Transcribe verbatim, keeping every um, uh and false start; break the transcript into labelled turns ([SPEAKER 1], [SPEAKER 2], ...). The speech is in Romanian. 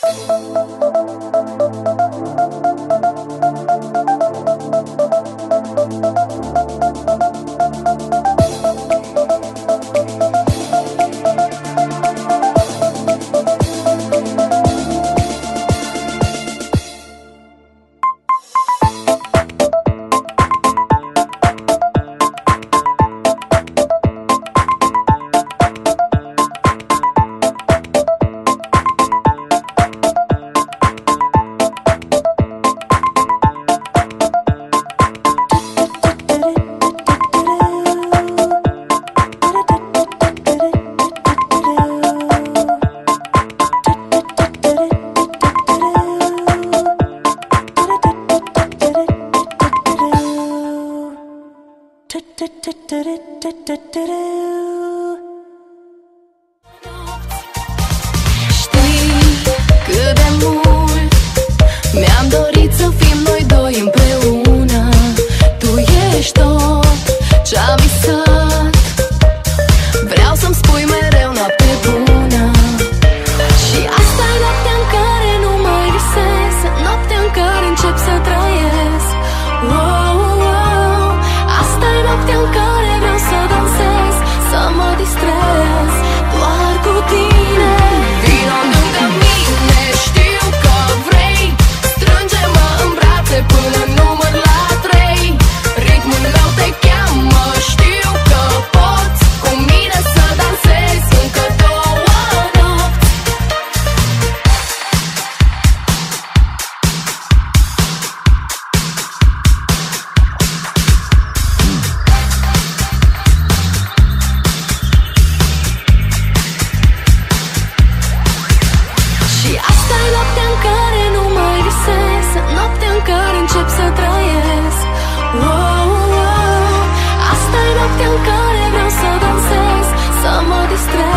[SPEAKER 1] Știi cât de mult mi-am dorit să fim noi doi împreună. Tu ești tot ce-am visat. Vreau să-mi spui mereu noapte bună. Și asta e noaptea în care nu mai visez, noaptea în care încep să trăiesc. Wow, wow. Asta e noaptea în care vreau să dansez, să mă distrez doar cu tine. Vino lângă mine, știu că vrei. Strânge-mă în brațe până număr la trei. Ritmul meu te cheamă, știu că poți cu mine să dansezi încă două nopți. Și asta e noaptea în care nu mai visez, noaptea în care încep să trăiesc. Wow, wow. Asta e noaptea în care vreau să dansez, să mă distrez